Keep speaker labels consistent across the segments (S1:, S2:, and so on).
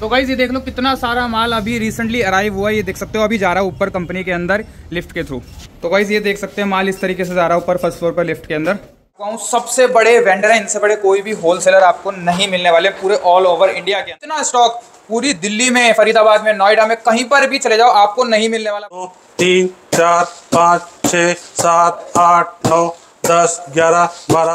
S1: तो गाइस ये देख लो कितना सारा माल अभी रिसेंटली अराइव हुआ है। ये देख सकते हो अभी जा रहा है ऊपर कंपनी के अंदर लिफ्ट के थ्रू। तो गाइस ये देख सकते हैं माल इस तरीके से जा रहा है ऊपर फर्स्ट फ्लोर पर लिफ्ट के अंदर। सबसे बड़े वेंडर है, इनसे बड़े कोई भी होलसेलर आपको नहीं मिलने वाले पूरे ऑल ओवर इंडिया के। इतना स्टॉक पूरी दिल्ली में, फरीदाबाद में, नोएडा में, कहीं पर भी चले जाओ आपको नहीं मिलने वाला।
S2: 2 3 4 5 6 7 8 9 10 11 12।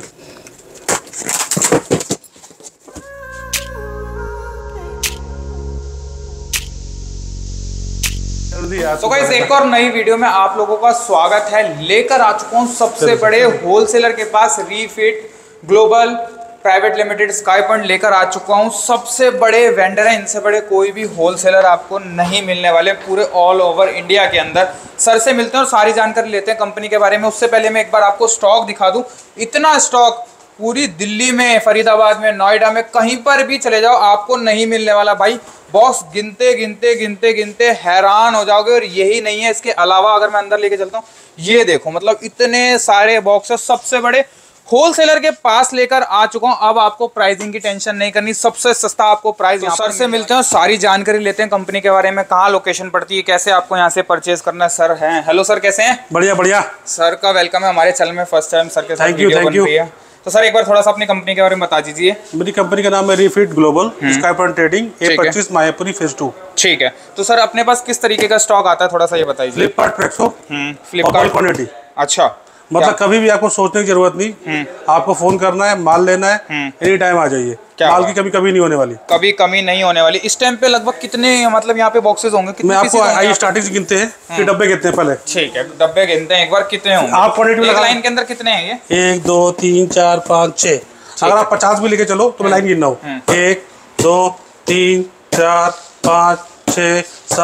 S1: तो गाइस एक और नई वीडियो में आप लोगों का स्वागत है। लेकर आ चुका हूं सबसे बड़े होलसेलर के पास, refit global private limited sky point लेकर आ चुका हूं। सबसे बड़े वेंडर हैं, इनसे बड़े कोई भी होलसेलर आपको नहीं मिलने वाले पूरे ऑल ओवर इंडिया के अंदर। सर से मिलते हैं और सारी जानकारी लेते हैं कंपनी के बारे में। उससे पहले मैं एक बार आपको स्टॉक दिखा दूं। इतना स्टॉक पूरी दिल्ली में, फरीदाबाद में, नोएडा में, कहीं पर भी चले जाओ आपको नहीं मिलने वाला भाई। बॉक्स गिनते गिनते गिनते गिनते हैरान हो जाओगे। और यही नहीं है, इसके अलावा अगर मैं अंदर लेके चलता हूँ, ये देखो मतलब इतने सारे बॉक्सेस सबसे बड़े होलसेलर के पास लेकर आ चुका हूं। अब आपको प्राइसिंग की टेंशन नहीं करनी, सबसे सस्ता आपको प्राइस यहाँ सर से मिलते हैं। सारी जानकारी लेते हैं कंपनी के बारे में, कहाँ लोकेशन पड़ती है, कैसे आपको यहाँ से परचेज करना है। सर हैं, हेलो सर, कैसे हैं?
S2: बढ़िया बढ़िया।
S1: सर का वेलकम है हमारे चैनल में, फर्स्ट टाइम सर के साथ वीडियो बन रही है। तो सर एक बार थोड़ा सा अपनी कंपनी के बारे में बता दीजिए।
S2: मेरी कंपनी का नाम है refit global sky point trading, A25 Mayapuri phase 2।
S1: ठीक है। तो सर अपने पास किस तरीके का स्टॉक आता है, थोड़ा सा ये बताइए।
S2: Flipkart Prexo,
S1: Flipkart
S2: quantity.
S1: अच्छा,
S2: मतलब कभी भी आपको सोचने की जरूरत नहीं, आपको फोन करना है, माल लेना है, एनी टाइम आ जाइए। माल की कभी कमी नहीं होने वाली,
S1: कभी कमी नहीं होने वाली। इस टाइम पे लगभग कितने मतलब यहाँ पे बॉक्सेस होंगे?
S2: मैं आपको आई स्टार्टिंग से गिनते हैं कि डब्बे कितने पहले।
S1: ठीक है, डब्बे गिनते हैं एक बार, कितने होंगे
S2: आप क्वांटिटी
S1: एक लाइन के अंदर कितने हैं ये?
S2: 1 2 3 4 5 6। अगर आप 50 भी लेके चलो तो मैं लाइन गिनना हूँ। 1 2 3 4 5 6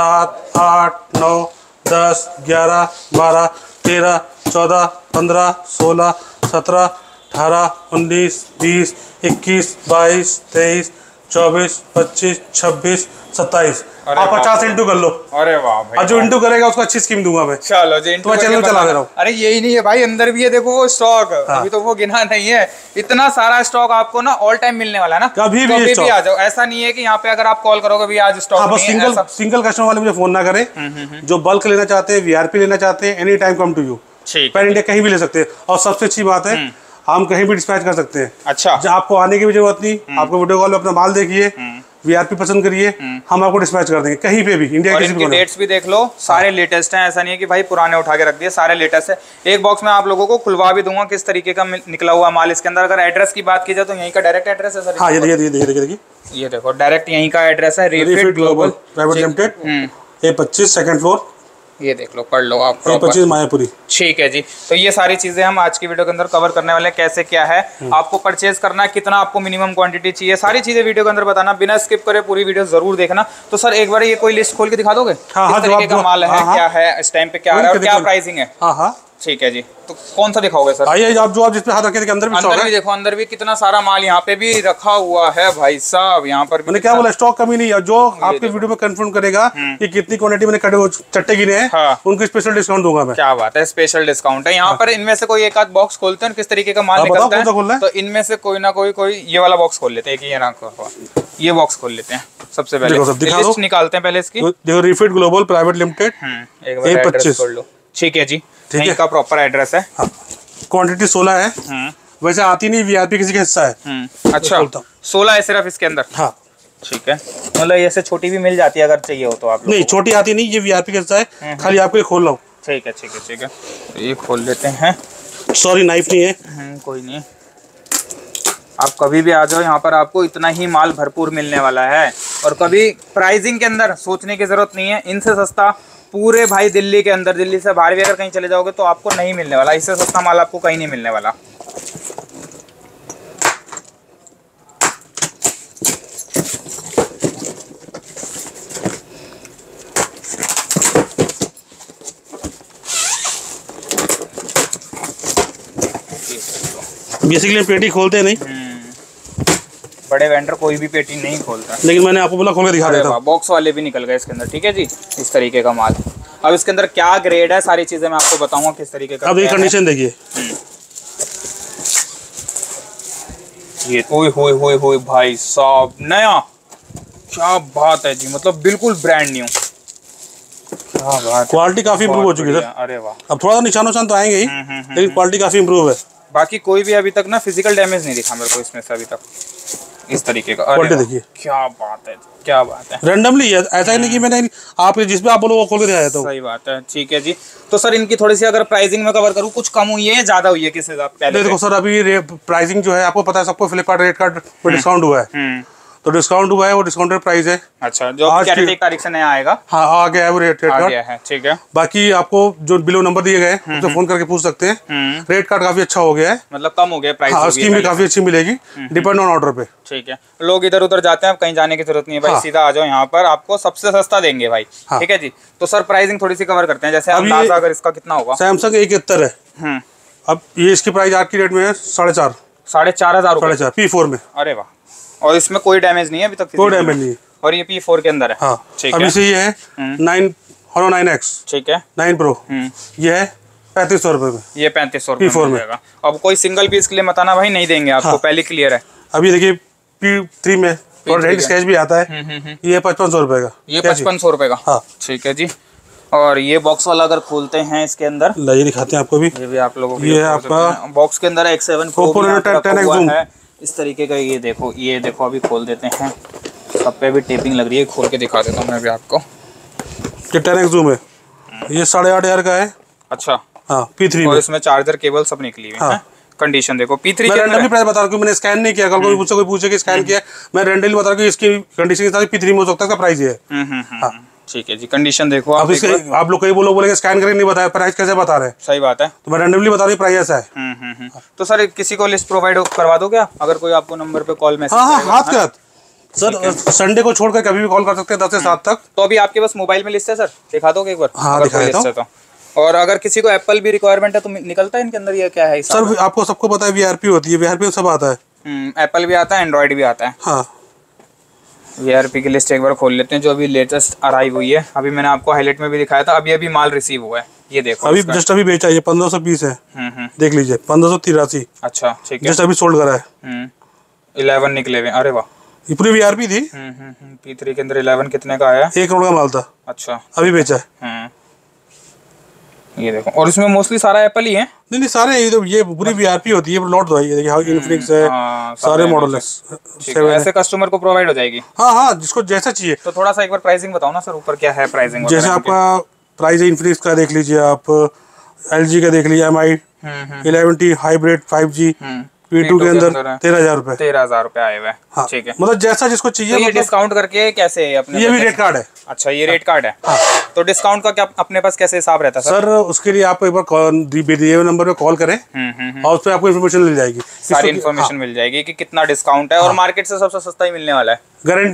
S2: 7 8 9 10 11 12 13 14 15 16 17 18 19 20 21 22 23 24 25 26 27। आप 50 इंटू कर लो।
S1: अरे वाह भाई,
S2: जो इंटू करेगा उसको अच्छी स्कीम दूंगा मैं।
S1: चलो जी,
S2: तो मैं चैनल चला दे रहा हूँ।
S1: अरे यही नहीं है भाई, अंदर भी है देखो वो स्टॉक। अभी तो वो गिना नहीं है। इतना सारा स्टॉक आपको ना ऑल टाइम मिलने वाला है ना, कभी भी आ जाओ। ऐसा नहीं है कि यहाँ पे अगर आप कॉल करोगे भी आज स्टॉक नहीं है।
S2: सिंगल कस्टमर वाले मुझे फोन ना करे, जो बल्क लेना चाहते हैं, वीआरपी लेना चाहते हैं, any time come to you. Pan India कहीं भी ले सकते हैं। और सबसे अच्छी बात है, हम कहीं भी डिस्पैच कर सकते हैं।
S1: अच्छा,
S2: आपको आने की भी जरूरत नहीं, आपको वीडियो कॉल में अपना माल देखिए, वीआरपी पसंद करिए, हम आपको डिस्पैच कर देंगे कहीं पे भी इंडिया के।
S1: इनके डेट्स भी देख लो, सारे लेटेस्ट हैं। ऐसा नहीं है कि भाई पुराने उठा के रख दिए, सारे लेटेस्ट है। एक बॉक्स में आप लोगों को खुलवा भी दूंगा किस तरीके का निकला हुआ माल इसके अंदर। अगर एड्रेस की बात की जाए तो यहीं का डायरेक्ट एड्रेस है सर।
S2: हाँ, ये देखिए,
S1: ये देखो डायरेक्ट यहीं का एड्रेस है, refit global
S2: private limited, A25 second floor.
S1: ये देख लो, पढ़ लो आप।
S2: A25 मायापुरी।
S1: ठीक है जी। तो ये सारी चीजें हम आज की वीडियो के अंदर कवर करने वाले हैं। कैसे क्या है आपको परचेज करना है, कितना आपको मिनिमम क्वांटिटी चाहिए, सारी चीजें वीडियो के अंदर बताना, बिना स्किप करे पूरी वीडियो जरूर देखना। तो सर एक बार ये कोई लिस्ट खोल के दिखा दोगे? किस तरीके का माल है, क्या है इस टाइम पे, क्या है और क्या प्राइसिंग है?
S2: हाँ,
S1: ठीक है जी। तो कौन सा दिखाओगे सर?
S2: आइए, आप जिस पे हाथ रखे थे अंदर भी
S1: देखो, अंदर भी कितना सारा माल यहाँ पे भी रखा हुआ है भाई साहब। यहाँ पर
S2: मैंने क्या बोला, स्टॉक कमी नहीं है। जो आपके वीडियो में कंफर्म करेगा कि कितनी क्वांटिटी मैंने चट्टे गिने हैं, उनको स्पेशल डिस्काउंट दूंगा मैं।
S1: क्या बात है, स्पेशल डिस्काउंट है यहाँ पर। इनमें से कोई एक आध बॉक्स खोलते हैं, किस तरीके का माल निकलता है। तो इनमें से कोई ना कोई ये वाला बॉक्स खोल लेते हैं, ये बॉक्स खोल लेते हैं। सबसे पहले लिस्ट निकालते हैं पहले इसकी।
S2: देखो, refit global private limited,
S1: A25 खोल लो। ठीक है जी, ठीक है, का प्रॉपर एड्रेस है।
S2: क्वांटिटी 16 है। वैसे आती नहीं, वीआरपी किसी का हिस्सा है।
S1: अच्छा, 16 है सिर्फ इसके अंदर।
S2: हाँ,
S1: ठीक है। मतलब ऐसे छोटी भी मिल जाती है अगर चाहिए हो तो आप लोग?
S2: नहीं, छोटी आती नहीं, ये वीआरपी का हिस्सा है, खाली आपको ये खोल रहा हूँ।
S1: ठीक है, ठीक है, ठीक है। तो ये खोल लेते हैं।
S2: सॉरी, नाइफ नहीं है।
S1: कोई नहीं, आप कभी भी आ जाओ, यहाँ पर आपको इतना ही माल भरपूर मिलने वाला है। और कभी प्राइसिंग के अंदर सोचने की जरूरत नहीं है, इनसे सस्ता पूरे भाई दिल्ली के अंदर, दिल्ली से बाहर भी अगर कहीं चले जाओगे तो आपको नहीं मिलने वाला। इससे सस्ता माल आपको कहीं नहीं मिलने वाला।
S2: बेसिकली पेटी खोलते नहीं,
S1: बड़े वेंडर कोई भी पेटी नहीं खोलता,
S2: लेकिन मैंने आपको बोला खोल के दिखा देता हूं।
S1: बॉक्स वाले भी निकल गए इसके अंदर। ठीक है जी, इस तरीके का माल। अब इसके अंदर क्या ग्रेड है, सारी चीजें मैं आपको बताऊंगा किस तरीके का।
S2: अब ये कंडीशन देखिए,
S1: ये ओए होए होए होए भाई साहब, नया क्या बात है जी, मतलब बिल्कुल ब्रांड न्यू। क्या बात,
S2: क्वालिटी काफी इंप्रूव हो चुकी है सर।
S1: अरे वाह।
S2: अब थोड़ा निशान उशान तो आएंगे ही, लेकिन क्वालिटी काफी इंप्रूव है।
S1: बाकी कोई भी अभी तक ना फिजिकल डैमेज नहीं दिखा मेरे को इसमें से अभी तक इस तरीके का।
S2: क्वालिटी देखिए,
S1: क्या बात है, क्या बात है।
S2: रैंडमली है, ऐसा ही नहीं कि मैंने आप जिस पे आप बोलो वो खोल के दिखाया था।
S1: सही बात है, ठीक है जी। तो सर इनकी थोड़ी सी अगर प्राइसिंग में कवर करूँ, कुछ कम हुई है, ज्यादा हुई है किस हिसाब पहले?
S2: देखो सर, अभी प्राइसिंग जो है आपको पता है सबको, फ्लिपकार्ट रेट कार्ड पर डिस्काउंट हुआ है, तो डिस्काउंट हुआ है, वो डिस्काउंटेड प्राइस है।
S1: अच्छा, जो कैरेट तारीख से नया आएगा।
S2: हाँ, आ गया है वो रेट कार्ड
S1: है, ठीक है।
S2: बाकी आपको जो बिलो नंबर दिए गए हैं उससे फोन करके पूछ सकते हैं। रेट कार्ड काफी अच्छा हो गया है,
S1: मतलब कम हो गया प्राइस।
S2: हाँ, स्कीम भी काफी अच्छी मिलेगी, डिपेंड ऑन ऑर्डर पे।
S1: ठीक है, लोग इधर उधर जाते हैं, अब कहीं जाने की जरूरत नहीं है भाई, सीधा आ जाओ यहाँ पर, आपको सबसे सस्ता देंगे भाई। ठीक है जी। तो सर प्राइसिंग थोड़ी सी कवर करते हैं, जैसे अंदाजा अगर इसका कितना होगा?
S2: सैमसंग A71 है, अब ये इसकी प्राइस आज की डेट में है 4,500।
S1: 4,500
S2: P4 में।
S1: अरे वाह, और इसमें कोई डैमेज नहीं है अभी तक?
S2: कोई डैमेज नहीं है,
S1: और ये P4 के अंदर है।
S2: हाँ,
S1: ठीक
S2: अभी
S1: है।
S2: से ये है 9X,
S1: ठीक है,
S2: 9 Pro, ये है 3500 रुपए में।
S1: ये 3500 रुपए
S2: P4 में।
S1: अब कोई सिंगल पीस के लिए बताना भाई, नहीं देंगे आपको, पहले क्लियर है।
S2: अभी देखिए P3 में और रेड स्केच भी आता है, ये 5500 रुपए का।
S1: ये 5500 रुपए का।
S2: हाँ,
S1: ठीक है जी। और ये बॉक्स वाला अगर खोलते हैं इसके अंदर,
S2: ये दिखाते हैं आपको भी,
S1: ये भी आप लोगों को,
S2: ये आपका
S1: बॉक्स के अंदर X7 Pro
S2: Oppo Reno 10X Zoom
S1: है इस तरीके का। ये देखो, ये देखो, अभी खोल देते हैं, सब पे भी टेपिंग लग रही है, खोल के दिखा देता हूँ मैं भी आपको।
S2: ये 10X Zoom है, ये 8,500 का है।
S1: अच्छा,
S2: हाँ, P3
S1: और
S2: में।
S1: इसमें चार्जर केबल सब निकली हुई है। कंडीशन देखो, P3
S2: मैं
S1: के
S2: रैंडमली प्राइस बता रहा हूँ, मैंने स्कैन नहीं किया, कल कोई मुझसे कोई पूछे कि स्कैन किया, मैं रैंडमली बता रहा हूँ कि इसकी कंडीशन के साथ P3 में हो सकता है, इसका प्राइस ये है।
S1: ठीक है जी, कंडीशन देखो
S2: अब इसके आप लोग कई बोलेंगे स्कैन करके नहीं बताया, प्राइस कैसे बता रहे हैं?
S1: सही बात है,
S2: तो मैं रैंडमली बता रही हूँ, प्राइस ऐसा है।
S1: तो सर किसी को लिस्ट प्रोवाइड करवा दो क्या, अगर कोई आपको नंबर पे कॉल मैसेज?
S2: हाँ, हाथ के हाथ सर, संडे को छोड़कर कभी भी कॉल कर सकते हैं 10 से 7 तक।
S1: तो अभी आपके पास मोबाइल में लिस्ट है सर, दिखा दोगे एक बार?
S2: हाँ, दिखा देता हूँ।
S1: और अगर किसी को एप्पल भी रिक्वायरमेंट है तो निकलता है इनके अंदर, ये क्या है
S2: सर? आपको सबको पता है VRP होती है, VRP में सब आता है।
S1: एप्पल भी आता है, एंड्रॉइड भी आता है।
S2: हाँ,
S1: VRP की लिस्ट एक बार खोल लेते हैं, जो अभी लेटेस्ट अराइव हुई है। अभी मैंने आपको हाईलाइट में भी दिखाया था, अभी माल रिसीव हुआ है, ये देखो।
S2: अभी जस्ट अभी बेचा, ये 1500 पीस है, देख लीजिए, 1583।
S1: अच्छा, ठीक है,
S2: जस्ट अभी सोल्ड करा है।
S1: 11 निकले हुए, अरे वाह।
S2: ये पूरी VRP थी।
S1: P3 के अंदर 11 कितने का आया?
S2: 1 करोड़ का माल था।
S1: अच्छा,
S2: अभी बेचा है।
S1: ये देखो, और इसमें मोस्टली सारा एप्पल ही है।
S2: नहीं, सारे ये पूरी VRP होती है, लॉट दो है, ये देखिए, हाँ, इन्फिनिक्स है, सारे मॉडल है।
S1: ऐसे कस्टमर को प्रोवाइड हो जाएगी।
S2: हाँ, जिसको जैसा चाहिए।
S1: तो थोड़ा सा एक बार प्राइसिंग बताओ ना सर, ऊपर क्या है प्राइसिंग?
S2: जैसे आपका प्राइस है, इन्फिनिक्स का देख लीजिए आप, LG का देख लीजिए, MI 11T hybrid 5G P2 के अंदर 13,000 रुपए।
S1: 13,000 रुपए आए हुए।
S2: हाँ,
S1: ठीक है,
S2: मतलब जैसा जिसको चाहिए।
S1: तो ये डिस्काउंट करके कैसे अपने?
S2: ये भी रेट कार्ड है।
S1: अच्छा, ये रेट कार्ड है।
S2: हाँ।
S1: तो डिस्काउंट का क्या अपने पास कैसे हिसाब रहता है
S2: सर? उसके लिए आप एक बार दिए हुए नंबर पे कॉल करें, और उस पर आपको इन्फॉर्मेशन मिल जाएगी,
S1: सारी इन्फॉर्मेशन मिल जाएगी कि कितना डिस्काउंट है। और मार्केट से सबसे सस्ता ही मिलने वाला है,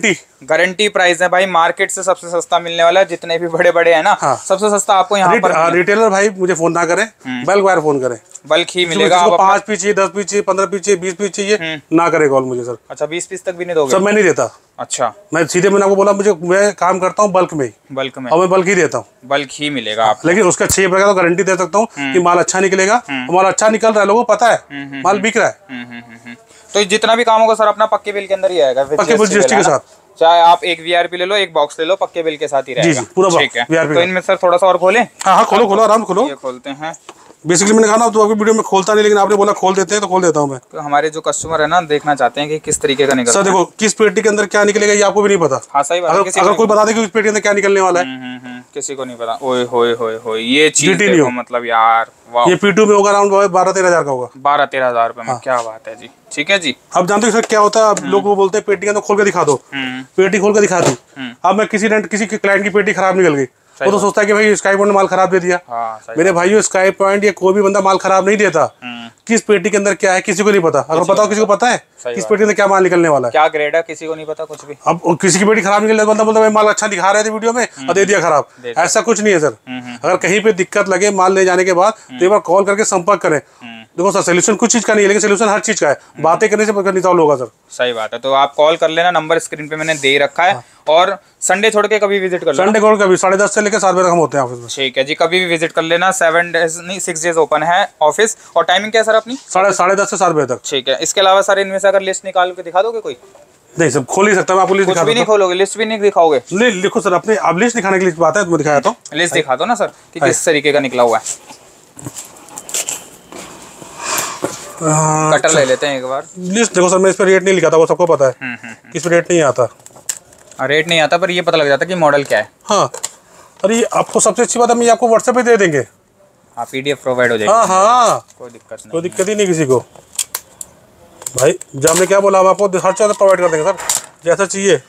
S2: गारंटी
S1: प्राइस है भाई, मार्केट से सबसे सस्ता मिलने वाला है। जितने भी बड़े बड़े हैं ना, सबसे सस्ता आपको यहाँ पर।
S2: रिटेलर भाई मुझे फोन ना करें, बल्क वायर फोन करें,
S1: बल्क ही मिलेगा।
S2: 5 पीस चाहिए, 10 पीस चाहिए, 15 पीस चाहिए, 20 पीस चाहिए, ना करे कॉल मुझे सर।
S1: अच्छा, 20 पीस तक भी नहीं दोगे?
S2: सर मैं नहीं देता।
S1: अच्छा,
S2: मैं सीधे, मैंने आपको बोला, मैं काम करता हूँ बल्क में,
S1: बल्क में,
S2: और मैं बल्क ही देता हूँ।
S1: बल्क ही मिलेगा आपको।
S2: लेकिन उसका 6 रुपए का तो गारंटी दे सकता हूँ कि माल अच्छा निकलेगा, माल अच्छा निकल रहा है, लोगों को पता है माल बिक रहा है।
S1: तो जितना भी काम होगा सर अपना पक्के बिल के अंदर ही आएगा,
S2: पक्के बिल GST के साथ।
S1: चाहे आप एक VRP ले लो, एक बॉक्स ले लो, पक्के बिल के साथ ही रहेगा।
S2: जी, पूरा
S1: ठीक है।
S2: VRP।
S1: तो इनमें सर थोड़ा सा और खोलें?
S2: हाँ, खोलो, आराम खोलो।
S1: ये खोलते हैं।
S2: बेसिकली मैंने कहा ना, तो आपकी वीडियो में खोलता नहीं, लेकिन आपने बोला खोल देते हैं, तो खोल देता हूँ मैं।
S1: तो हमारे जो कस्टमर है ना, देखना चाहते हैं कि किस तरीके का निकलता
S2: है। सर देखो, किस पेटी के अंदर क्या निकलेगा ये आपको भी नहीं पता।
S1: हाँ, सही बात है।
S2: अगर कोई बता दे कि उस पेटी के अंदर क्या निकलने वाला है,
S1: किसी को नहीं पता। ओए होए होए होए, ये चीज देखो, मतलब यार वाह।
S2: ये P2 में होगा, अराउंड 12-13 हजार का होगा।
S1: 12-13 हजार रुपए में। क्या बात है जी। ठीक है जी।
S2: अब जानते हो सर क्या होता है, अब लोग वो बोलते हैं पेटी के अंदर खोल के दिखा दो, पेटी खोल के दिखा दी। अब मैं किसी क्लाइंट की पेटी खराब निकल गई, वो तो सोचता है कि भाई स्काई पॉइंट ने माल खराब दे दिया। मेरे भाइयों, स्काई पॉइंट या कोई भी बंदा माल खराब नहीं देता। किस पेटी के अंदर क्या है किसी को नहीं पता। अगर पता हो किसी को पता है किस पेटी के अंदर क्या माल निकलने वाला है, क्या
S1: ग्रेड है, किसी को नहीं पता कुछ भी।
S2: अब किसी की पेटी खराब निकल बंदा बोलता है माल अच्छा दिखा रहे थे वीडियो में और दे दिया खराब। ऐसा कुछ नहीं है सर। अगर कहीं पे दिक्कत लगे माल ले जाने के बाद तो एक बार कॉल करके संपर्क करें। देखो सर, सोल्यूशन कुछ चीज का नहीं है, लेकिन सोल्यूशन हर चीज का है। बातें करने से नहीं सॉल्व होगा सर।
S1: सही बात है। तो आप कॉल कर लेना, नंबर स्क्रीन पे मैंने दे रखा है। और संडे छोड़ के कभी विजिट कर लेना।
S2: संडे छोड़ कभी 10:30 से लेकर 7 बजे तक हम होते हैं ऑफिस में।
S1: ठीक है जी, कभी भी विजिट कर लेना। 7 डेज नहीं 6 डेज ओपन है ऑफिस। और टाइमिंग क्या है सर अपनी?
S2: 10:30 से 7 बजे तक।
S1: ठीक है। इसके अलावा सर इनमें से अगर लिस्ट निकाल के दिखा दोगे कोई?
S2: नहीं सब खोल ही सकता मैं आपको लिस्ट दिखा
S1: भी नहीं खोलोगे, लिस्ट भी नहीं दिखाओगे?
S2: लिखो सर अपने, अब लिस्ट दिखाने के लिए बात है तो मैं दिखाया तो
S1: लिस्ट दिखा दो ना सर कि किस तरीके का निकला हुआ है। कटर ले लेते हैं एक बार।
S2: लिस्ट देखो सर, मैं इस पर रेट नहीं लिखा था, वो सबको पता है कि इस पर रेट नहीं आता।
S1: रेट नहीं आता पर ये पता लग जाता कि मॉडल क्या है।
S2: हाँ, अरे ये आपको सबसे अच्छी बात हम आपको व्हाट्सएप पे दे देंगे।
S1: हाँ, PDF प्रोवाइड हो जाएगी।
S2: हाँ हाँ,
S1: कोई दिक्कत नहीं,
S2: कोई दिक्कत ही नहीं किसी को भाई। जब हमने क्या बोला, हम आपको हर चीज़ प्रोवाइड कर देंगे सर, जैसा चाहिए।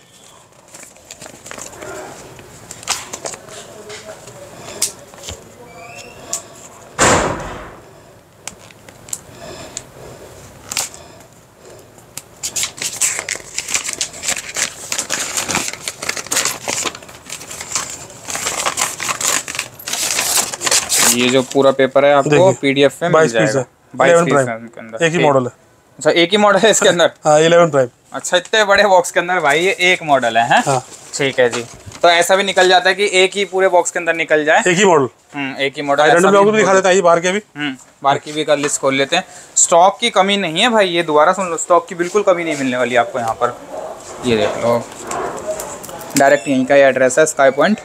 S1: ये जो पूरा पेपर है आपको PDF में मिल जाएगा। 22 पीस के अंदर
S2: एक ही मॉडल है।
S1: अच्छा, एक ही मॉडल है इसके अंदर?
S2: हाँ, 11 प्राइम।
S1: अच्छा, इतने बड़े बॉक्स के अंदर भाई ये एक मॉडल है? हाँ। ठीक है जी। तो ऐसा भी निकल जाता है कि एक ही पूरे बॉक्स के अंदर निकल जाए, एक ही मॉडल। एक ही मॉडल
S2: भी दिखा देता है, बाहर के भी
S1: बाहर की भी का लिस्ट खोल लेते हैं। स्टॉक की कमी नहीं है भाई, ये दोबारा सुन लो, स्टॉक की बिल्कुल कमी नहीं मिलने वाली आपको यहाँ पर। ये देख लो, डायरेक्ट यहीं का ही एड्रेस है, स्काई पॉइंट।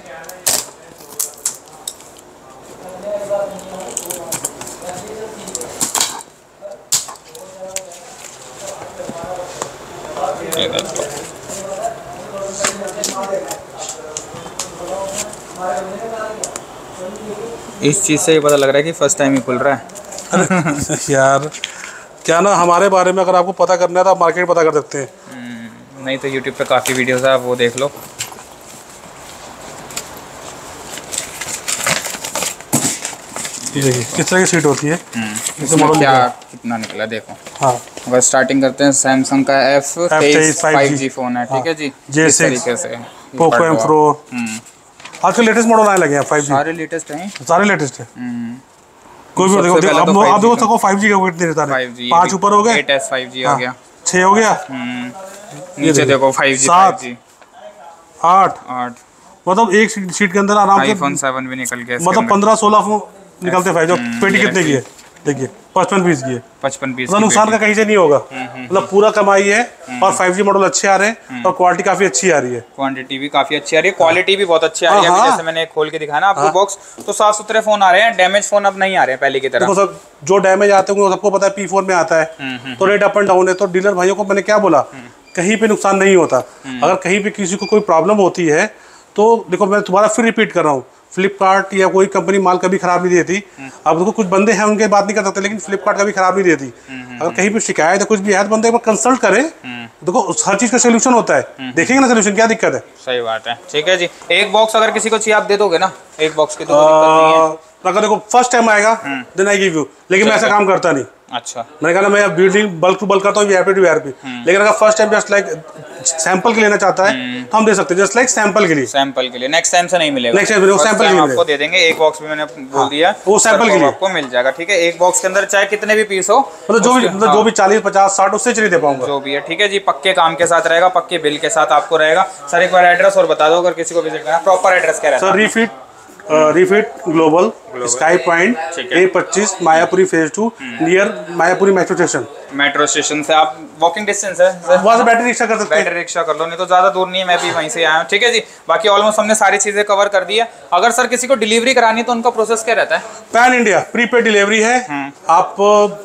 S1: इस चीज़ से ही पता लग रहा है कि फर्स्ट टाइम ही खुल रहा है।
S2: यार क्या ना, हमारे बारे में अगर आपको पता करना है तो आप मार्केट पता कर सकते हैं।
S1: नहीं तो YouTube पे काफ़ी वीडियोस है, आप वो देख लो।
S2: ये देखिए किस तरह की सीट होती है।
S1: इसमें क्या कितना निकला देखो।
S2: हाँ,
S1: अगर स्टार्टिंग करते हैं, सैमसंग का F23 5G फ़ोन है, ठीक है जी। इस तरीके से
S2: पोको M Pro, आजकल लेटेस्ट मॉडल आने लगे हैं 5G।
S1: सारे लेटेस्ट हैं,
S2: सारे लेटेस्ट है। कोई भी देखो, आप देखो सबको 5G का वेट नहीं रहता है। 5 ऊपर हो गए,
S1: 8S 5G हो गया,
S2: 6 हो गया,
S1: नीचे देखो 5G
S2: 7 8 मतलब एक सीट के अंदर आराम से
S1: iPhone 7 भी निकल गया।
S2: मतलब 15-16 फोन निकलते हैं। जो पेटी कितने की है देखिए, 55 पीस की है।
S1: 55 पीस,
S2: नुकसान का कहीं से नहीं होगा, मतलब पूरा कमाई है। और 5G मॉडल अच्छे आ रहे हैं और क्वालिटी काफी अच्छी आ रही है।
S1: क्वांटिटी भी काफी अच्छी आ रही है, क्वालिटी भी बहुत अच्छी आ रही है। जैसे मैंने खोल के दिखाया ना आपको बॉक्स, तो साफ सुथरे फोन आ रहे हैं, डैमेज फोन अब नहीं आ रहे हैं पहले की तरह।
S2: देखो सर, जो डैमेज आते होंगे सबको पता है, P4 में आता है तो रेट अप एंड डाउन है। तो डीलर भाइयों को मैंने क्या बोला, कहीं पे नुकसान नहीं होता। अगर कहीं पे किसी को कोई प्रॉब्लम होती है तो देखो, मैं दोबारा फिर रिपीट कर रहा हूँ, फ्लिपकार्ट या कोई कंपनी माल कभी खराब नहीं देती। अब देखो कुछ बंदे हैं उनके बात नहीं कर सकते, लेकिन फ्लिपकार्ट कभी खराब नहीं देती। अगर कहीं पे शिकायत है, कुछ भी है, तो बंदे एक बार कंसल्ट करें। देखो हर चीज का सोल्यूशन होता है, देखेंगे ना सोल्यूशन, क्या दिक्कत है।
S1: सही बात है, ठीक है जी। एक बॉक्स अगर किसी को चाहिए आप दे दोगे ना, एक बॉक्स की तो दिक्कत नहीं है।
S2: अगर देखो फर्स्ट टाइम आएगा देन आई गिव यू, लेकिन मैं ऐसा काम करता नहीं।
S1: अच्छा,
S2: मैंने कहा मैं बिल्डिंग बल्क टू बल्क करता हूँ, VIP टू VIP। लेकिन अगर first time just like sample के लेना चाहता है तो हम दे सकते हैं, जस्ट लाइक सैंपल के लिए।
S1: सैंपल के लिए नेक्स्ट टाइम से नहीं मिलेगा,
S2: नेक्स्ट टाइम सैंपल के लिए
S1: आपको दे देंगे। एक बॉक्स भी मैंने बोल दिया,
S2: वो सैंपल के लिए
S1: आपको मिल जाएगा, ठीक है। एक बॉक्स के अंदर चाहे कितने भी पीस हो,
S2: मतलब जो भी 40 50 60 उससे नहीं दे पाऊंगा,
S1: जो भी है, ठीक है जी। पक्के काम के साथ रहेगा, पक्के बिल के साथ आपको रहेगा। सर एक बार एड्रेस और बता दो, अगर किसी को विजिट करना, प्रॉपर एड्रेस क्या रहता है?
S2: Sir refit global sky point A25 Mayapuri phase 2 near Mayapuri metro station.
S1: Metro station से आप वॉकिंग डिस्टेंस है,
S2: वहाँ से बैटरी रिक्शा कर सकते हैं।
S1: बैटरी रिक्शा कर लो, नहीं तो ज़्यादा दूर नहीं है, मैं भी वहीं से आया हूँ, ठीक है जी। बाकी ऑलमोस्ट हमने सारी चीज़ें कवर कर दी है। अगर सर किसी को डिलीवरी करानी है तो उनका प्रोसेस क्या रहता है?
S2: पैन इंडिया प्रीपेड डिलीवरी है। आप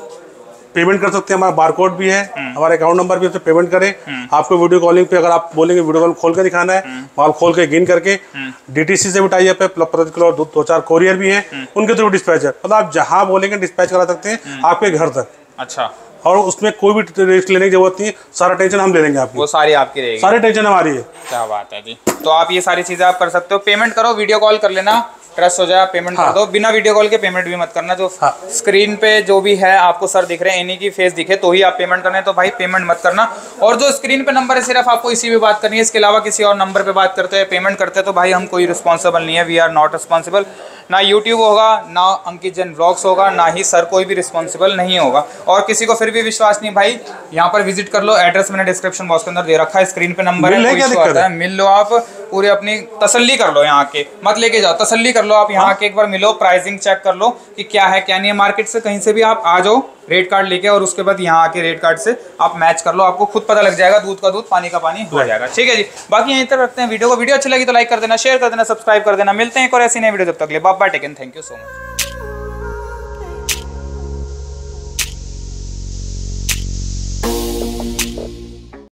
S2: पेमेंट कर सकते हैं, हमारा बारकोड भी है, हमारा अकाउंट नंबर भी है, पेमेंट करें। आपको वीडियो कॉलिंग पे अगर आप बोलेंगे वीडियो कॉल खोल के दिखाना है, माल खोल के गिन करके, DTC से भी टाई अप है, प्रति किलो 2-4 कोरियर भी है, उनके थ्रू डिस्पैच है। मतलब आप जहां बोलेंगे डिस्पैच करा सकते हैं आपके घर तक।
S1: अच्छा,
S2: और उसमें कोई भी रिस्क लेने की जरूरत नहीं है, सारा टेंशन हम ले लेंगे आपको।
S1: वो सारी आपकी रहेगी,
S2: सारी टेंशन हमारी है।
S1: क्या बात है जी। तो आप ये सारी चीजें आप कर सकते हो। पेमेंट करो, वीडियो कॉल कर लेना, ट्रस्ट हो जाए, आप पेमेंट कर दो। बिना वीडियो कॉल के पेमेंट भी मत करना। जो स्क्रीन पे जो भी है आपको सर दिख रहे हैं, इन्हीं की फेस दिखे तो ही आप पेमेंट करना है, तो भाई पेमेंट मत करना। और जो स्क्रीन पे नंबर है सिर्फ आपको इसी पे बात करनी है, इसके अलावा किसी और नंबर पे बात करते हैं, पेमेंट करते हैं, तो भाई हम कोई रिस्पॉन्सिबल नहीं है। We are not responsible. ना यूट्यूब होगा, ना अंकित जैन व्लॉग्स होगा, ना ही सर कोई भी रिस्पॉन्सिबल नहीं होगा। और किसी को फिर भी विश्वास नहीं, भाई यहाँ पर विजिट कर लो, एड्रेस मैंने डिस्क्रिप्शन बॉक्स के अंदर दे रखा है, स्क्रीन पे नंबर है, मिल लो, आप पूरी अपनी तसल्ली कर लो, यहाँ के मत लेके जाओ, तसल्ली कर लो लो, आप यहाँ के एक बार मिलो, प्राइसिंग चेक कर लो कि क्या है क्या नहीं है। मार्केट से कहीं से भी आप आ जाओ रेट कार्ड लेके, और उसके बाद यहाँ आके रेट कार्ड से आप मैच कर लो, आपको खुद पता लग जाएगा, दूध का दूध पानी का पानी हो जाएगा। ठीक है जी, बाकी यहीं तक रखते हैं वीडियो को। वीडियो अच्छी लगी तो लाइक कर देना, शेयर कर देना, सब्सक्राइब कर देना। मिलते हैं एक और ऐसी नई वीडियो, तब तक के लिए bye bye, take care, thank you so much.